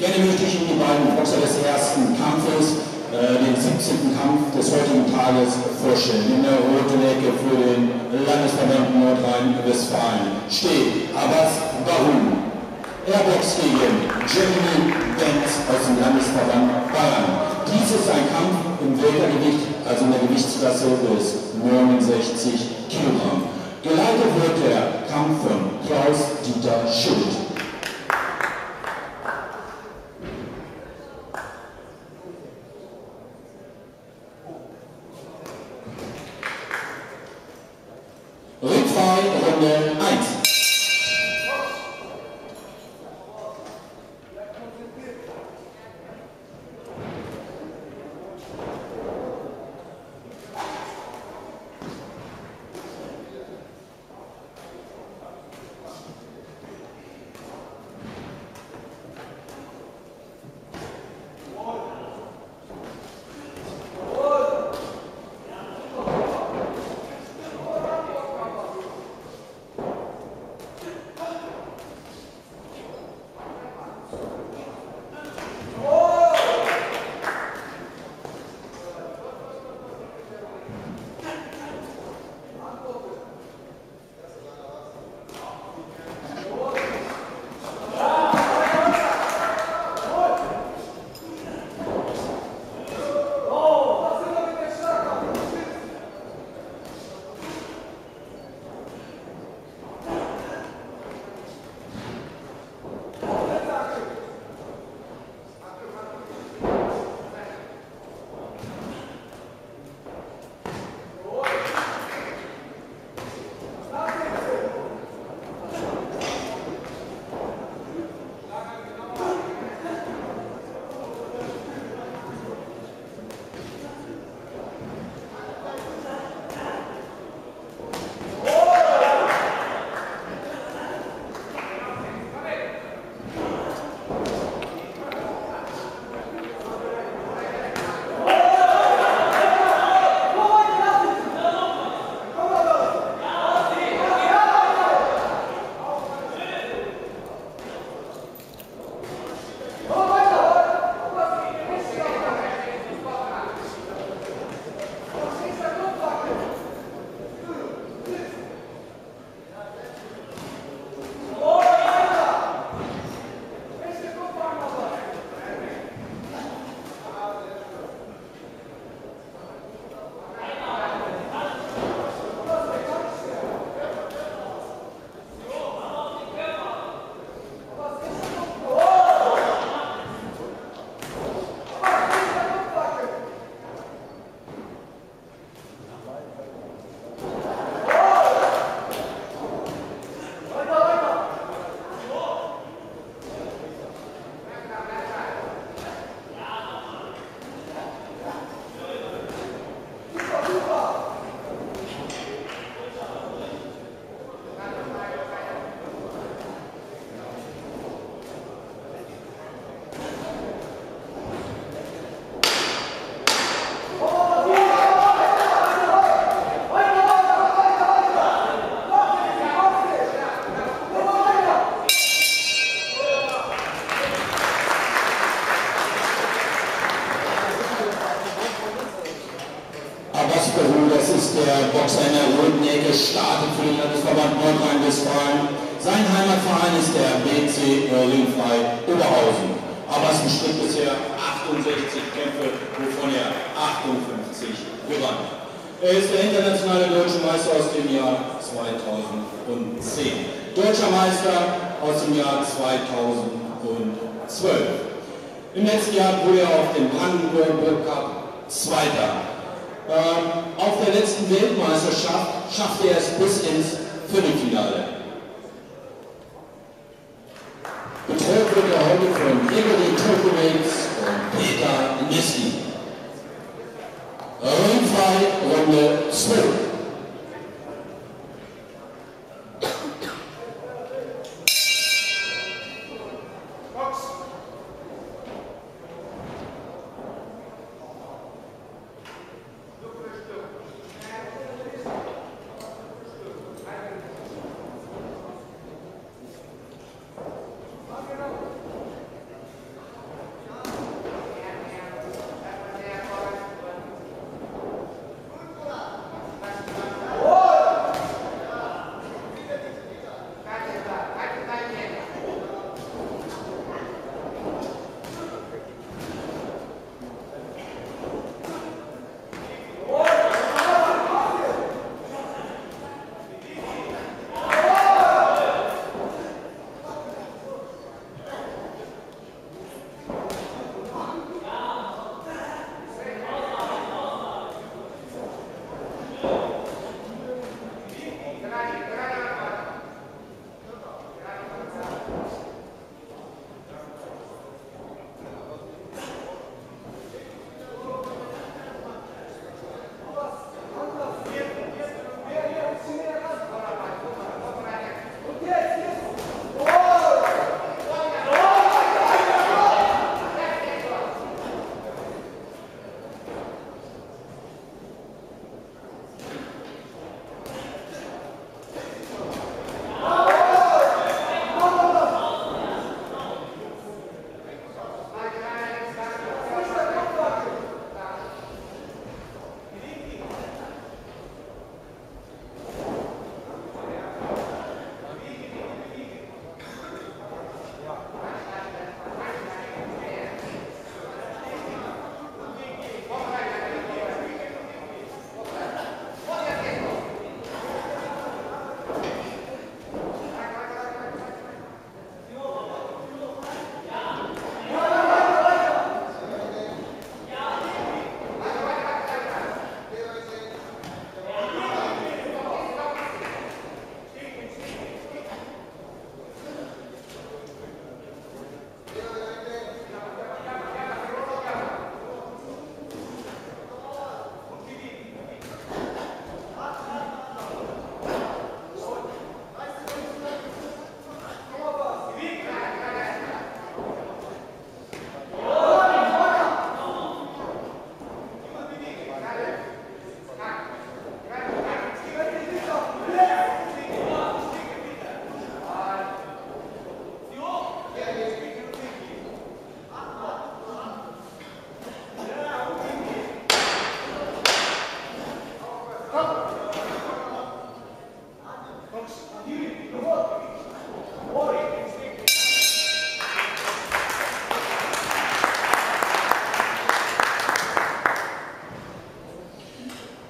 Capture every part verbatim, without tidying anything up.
Gerne möchte ich Ihnen die beiden Boxer des ersten Kampfes, äh, den siebzehnten Kampf des heutigen Tages, vorstellen. In der roten Ecke für den Landesverband Nordrhein-Westfalen steht Abbas Bahoum. Er boxt gegen Jeremy Benz aus dem Landesverband Bayern. Dies ist ein Kampf im Weltergewicht, also in der Gewichtsklasse bis neunundsechzig Kilogramm. Geleitet wird der Kampf von Klaus-Dieter Schuld. Ringfrei, Runde eins. Das ist der Boxer in der roten Ecke, startet für den Landesverband Nordrhein-Westfalen. Sein Heimatverein ist der B C Ringfrei Oberhausen. Aber es bestritt bisher achtundsechzig Kämpfe, wovon er achtundfünfzig gewann. Er ist der internationale deutsche Meister aus dem Jahr zweitausendzehn. Deutscher Meister aus dem Jahr zweitausendzwölf. Im letzten Jahr wurde er auf dem Brandenburg Cup Zweiter. Ähm, auf der letzten Weltmeisterschaft schaffte er es bis ins Viertelfinale. Betreut wird er heute von Gregory Turkowitz und Peter Niski. Ringfrei, Runde zwölf.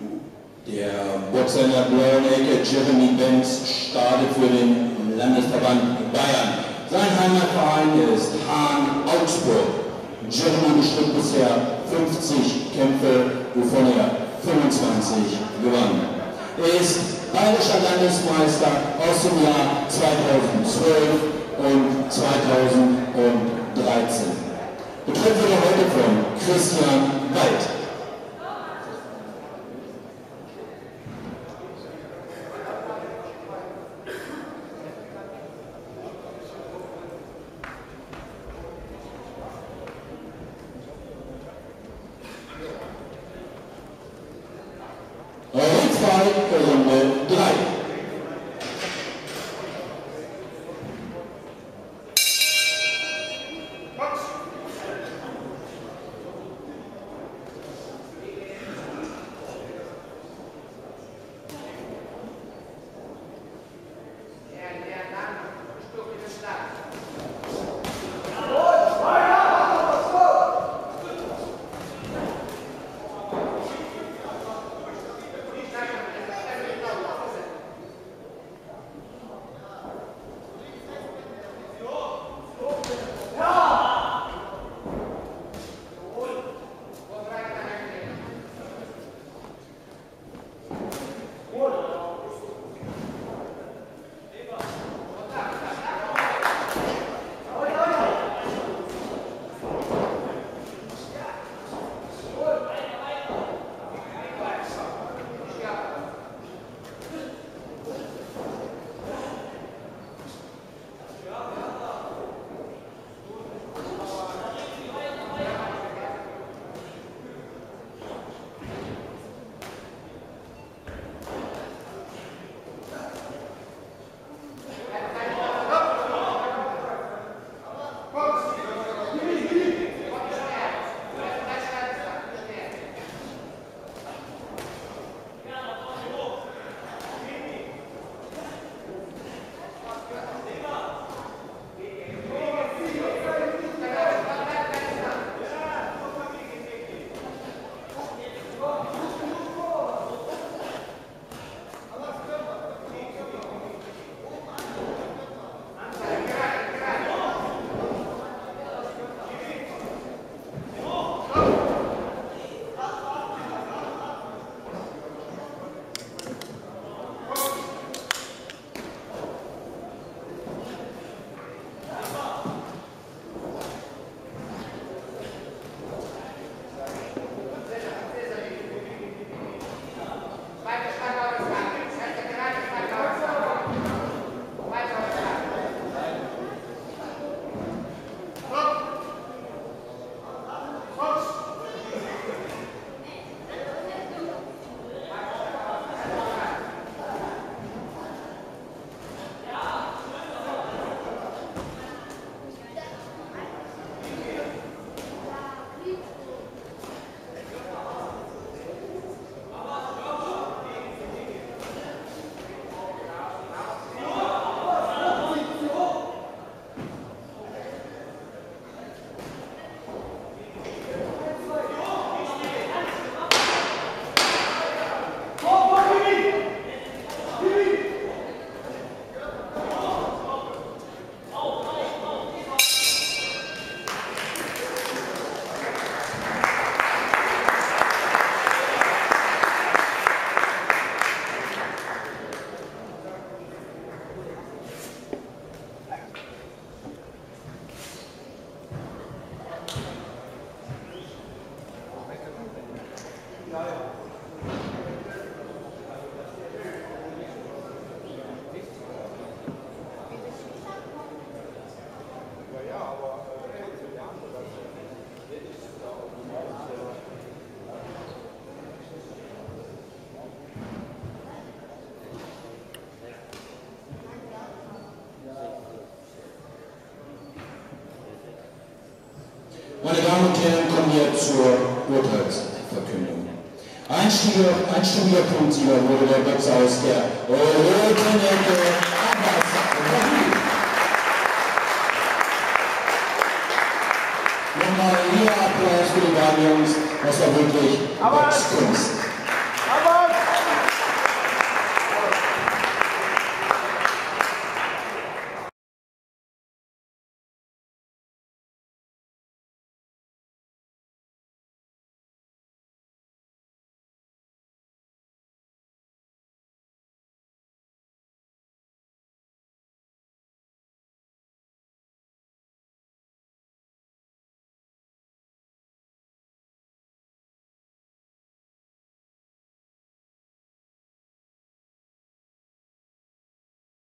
Der Boxer in der blauen Ecke, Jeremy Benz, startet für den Landesverband Bayern. Sein Heimatverein ist Hahn Augsburg. Jeremy bestritt bisher fünfzig Kämpfe, wovon er fünfundzwanzig gewann. Er ist bayerischer Landesmeister aus dem Jahr zweitausendzwölf und zweitausenddreizehn. Betreut wird er heute von Christian Wald. Ritzwald, Runde drei. Meine Damen und Herren, kommen wir zur Urteilsverkündung. Einstündiger Punktsieger wurde der Boxer aus der roten Ecke Abbas Rahim. Nochmal hier Applaus für die beiden Jungs, das war wirklich Boxkunst.